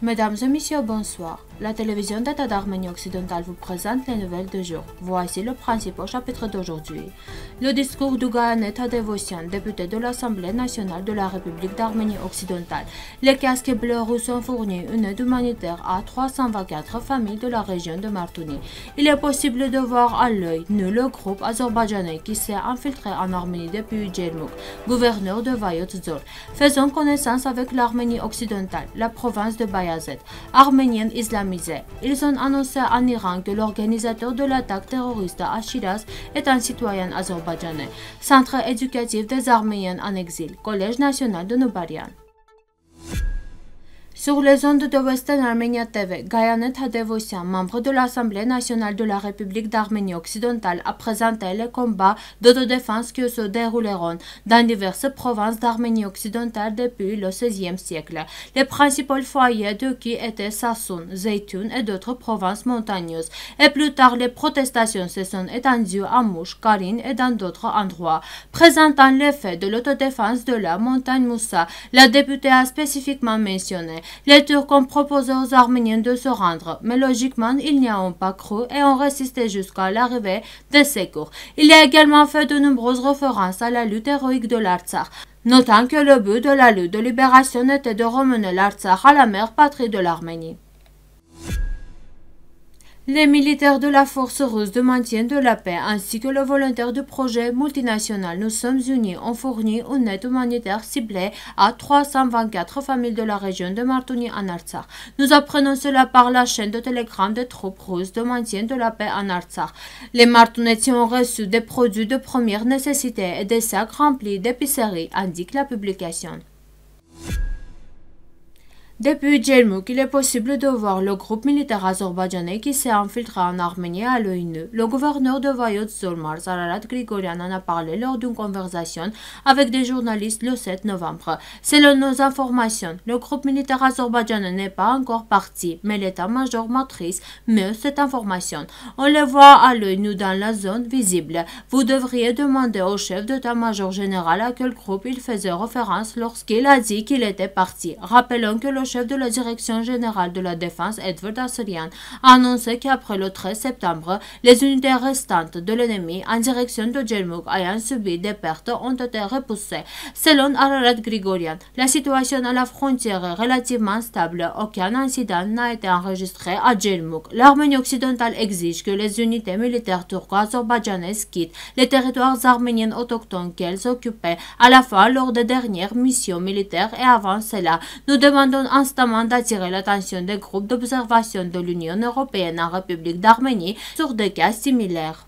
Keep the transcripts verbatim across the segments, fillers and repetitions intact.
Mesdames et messieurs, bonsoir. La télévision d'État d'Arménie occidentale vous présente les nouvelles du jour. Voici le principal chapitre d'aujourd'hui. Le discours du Gayanet Tadevosyan, député de l'Assemblée nationale de la République d'Arménie occidentale. Les casques bleus russes ont fourni une aide humanitaire à trois cent vingt-quatre familles de la région de Martouni. Il est possible de voir à l'œil nu le groupe azerbaïdjanais qui s'est infiltré en Arménie depuis Djermouk, gouverneur de Vayot Zor. Faisons connaissance avec l'Arménie occidentale, la province de Bayazet, arménienne islamique. Ils ont annoncé en Iran que l'organisateur de l'attaque terroriste à Shiraz est un citoyen azerbaïdjanais. Centre éducatif des Arméniens en exil, Collège national de Nubarian. Sur les ondes de Western Armenia T V, Gayanet Tadevosyan, membre de l'Assemblée nationale de la République d'Arménie occidentale, a présenté les combats d'autodéfense qui se dérouleront dans diverses provinces d'Arménie occidentale depuis le seizième siècle. Les principaux foyers de qui étaient Sassoun, Zeytoun et d'autres provinces montagneuses. Et plus tard, les protestations se sont étendues à Mouch, Karine et dans d'autres endroits. Présentant l'effet de l'autodéfense de la montagne Moussa, la députée a spécifiquement mentionné: les Turcs ont proposé aux Arméniens de se rendre, mais logiquement, ils n'y ont pas cru et ont résisté jusqu'à l'arrivée des secours. Il y a également fait de nombreuses références à la lutte héroïque de l'Artsakh, notant que le but de la lutte de libération était de ramener l'Artsakh à la mère patrie de l'Arménie. Les militaires de la force russe de maintien de la paix ainsi que le volontaire du projet multinational Nous sommes unis ont fourni une aide humanitaire ciblée à trois cent vingt-quatre familles de la région de Martouni en Artsakh. Nous apprenons cela par la chaîne de télégramme des troupes russes de maintien de la paix en Artsakh. Les Martounetiens ont reçu des produits de première nécessité et des sacs remplis d'épiceries, indique la publication. Depuis Djermouk, il est possible de voir le groupe militaire azerbaïdjanais qui s'est infiltré en Arménie à l'œil nu. Le gouverneur de Vayot Zor, Ararat Grigorian, en a parlé lors d'une conversation avec des journalistes le sept novembre. Selon nos informations, le groupe militaire azerbaïdjanais n'est pas encore parti, mais l'état-major matrice met cette information. On le voit à l'œil nu dans la zone visible. Vous devriez demander au chef d'état-major général à quel groupe il faisait référence lorsqu'il a dit qu'il était parti. Rappelons que le chef de la direction générale de la défense, Edward Asserian, a annoncé qu'après le treize septembre, les unités restantes de l'ennemi en direction de Djermouk ayant subi des pertes ont été repoussées. Selon Ararat Grigorian, la situation à la frontière est relativement stable. Aucun incident n'a été enregistré à Djermouk. L'Arménie occidentale exige que les unités militaires turco-azerbaïdjanaises quittent les territoires arméniens autochtones qu'elles occupaient à la fois lors des dernières missions militaires et avant cela. Nous demandons instamment d'attirer l'attention des groupes d'observation de l'Union européenne en République d'Arménie sur des cas similaires.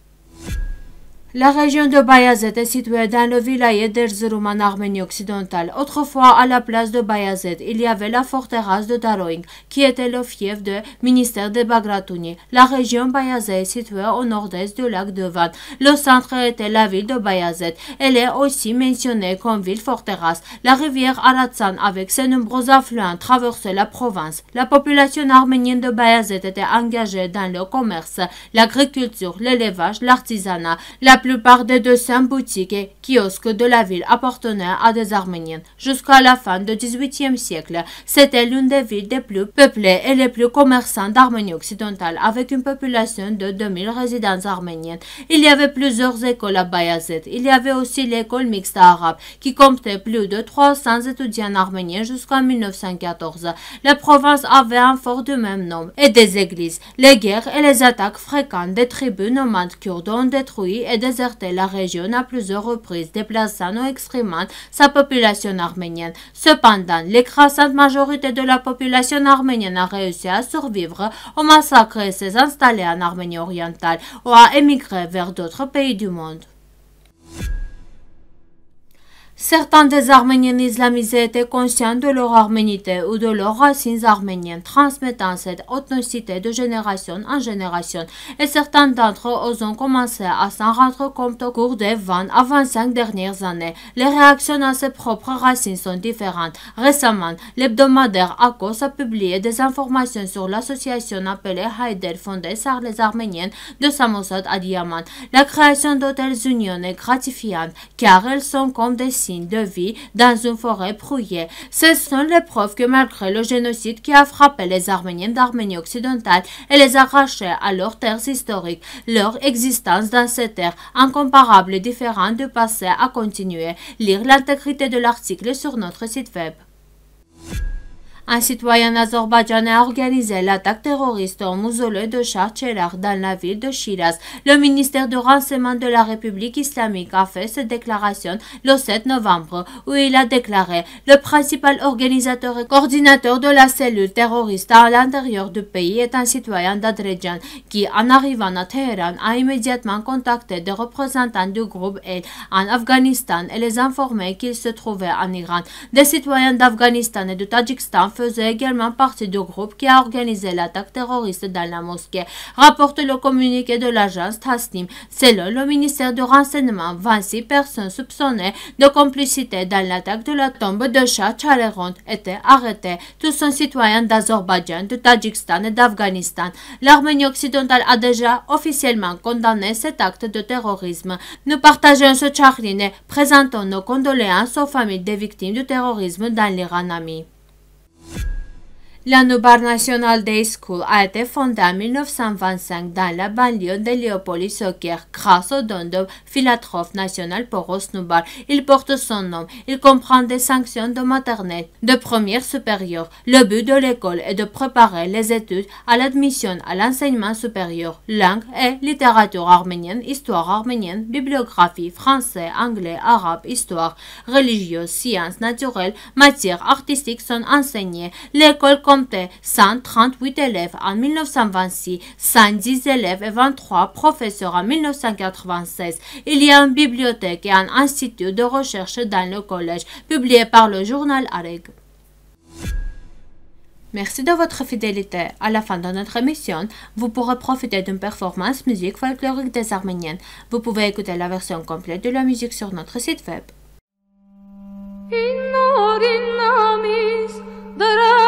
La région de Bayazet est située dans le village d'Erzurum en Arménie occidentale. Autrefois, à la place de Bayazet, il y avait la forteresse de Daroing, qui était le fief du ministère de Bagratouni. La région Bayazet est située au nord-est du lac de Van. Le centre était la ville de Bayazet. Elle est aussi mentionnée comme ville-forteresse. La rivière Aratsan, avec ses nombreux affluents, traversait la province. La population arménienne de Bayazet était engagée dans le commerce, l'agriculture, l'élevage, l'artisanat. La La plupart des deux cents boutiques et kiosques de la ville appartenaient à des Arméniens. Jusqu'à la fin du dix-huitième siècle, c'était l'une des villes les plus peuplées et les plus commerçantes d'Arménie occidentale, avec une population de deux mille résidents arméniens. Il y avait plusieurs écoles à Bayazet. Il y avait aussi l'école mixte arabe, qui comptait plus de trois cents étudiants arméniens jusqu'en mille neuf cent quatorze. La province avait un fort du même nom et des églises. Les guerres et les attaques fréquentes des tribus nomades kurdes ont détruit et des déserté la région à plusieurs reprises, déplaçant ou exprimant sa population arménienne. Cependant, l'écrasante majorité de la population arménienne a réussi à survivre au massacre et s'est installée en Arménie orientale ou a émigré vers d'autres pays du monde. Certains des Arméniens islamisés étaient conscients de leur arménité ou de leurs racines arméniennes, transmettant cette ethnicité de génération en génération, et certains d'entre eux ont commencé à s'en rendre compte au cours des vingt à vingt-cinq dernières années. Les réactions à ses propres racines sont différentes. Récemment, l'hebdomadaire Akos a publié des informations sur l'association appelée Haider, fondée par les Arméniens de Samosat à Diamant. La création de telles unions est gratifiante, car elles sont comme des signes signe de vie dans une forêt brouillée. Ce sont les preuves que malgré le génocide qui a frappé les Arméniens d'Arménie occidentale et les arrachés à leurs terres historiques, leur existence dans ces terres incomparables et différentes du passé a continué. Lire l'intégrité de l'article sur notre site web. Un citoyen azerbaïdjanais a organisé l'attaque terroriste au mausolée de Shah Cheragh dans la ville de Shiraz. Le ministère de renseignement de la République islamique a fait cette déclaration le sept novembre, où il a déclaré « Le principal organisateur et coordinateur de la cellule terroriste à l'intérieur du pays est un citoyen d'Azerbaïdjan qui, en arrivant à Téhéran, a immédiatement contacté des représentants du groupe L en Afghanistan et les informé qu'il se trouvait en Iran. Des citoyens d'Afghanistan et du Tadjikistan faisait également partie du groupe qui a organisé l'attaque terroriste dans la mosquée, rapporte le communiqué de l'agence Tasnim. Selon le ministère du Renseignement, vingt-six personnes soupçonnées de complicité dans l'attaque de la tombe de Shah Cheragh ont été arrêtées. Tous sont citoyens d'Azerbaïdjan, du Tadjikistan et d'Afghanistan. L'Arménie occidentale a déjà officiellement condamné cet acte de terrorisme. Nous partageons ce chagrin et présentons nos condoléances aux familles des victimes du terrorisme dans l'Iran ami. La Noubar National Day School a été fondée en mille neuf cent vingt-cinq dans la banlieue de Léopolis-Soccer grâce au don de philanthrope national Poros Noubar. Il porte son nom. Il comprend des sanctions de maternelle, de première supérieure. Le but de l'école est de préparer les études à l'admission à l'enseignement supérieur, langue et littérature arménienne, histoire arménienne, bibliographie, français, anglais, arabe, histoire, religieuse, sciences naturelles, matières artistiques sont enseignées. L'école comptait cent trente-huit élèves en mille neuf cent vingt-six, cent dix élèves et vingt-trois professeurs en mille neuf cent quatre-vingt-seize. Il y a une bibliothèque et un institut de recherche dans le collège, publié par le journal Areg. Merci de votre fidélité. À la fin de notre émission, vous pourrez profiter d'une performance musique folklorique des Arméniennes. Vous pouvez écouter la version complète de la musique sur notre site web.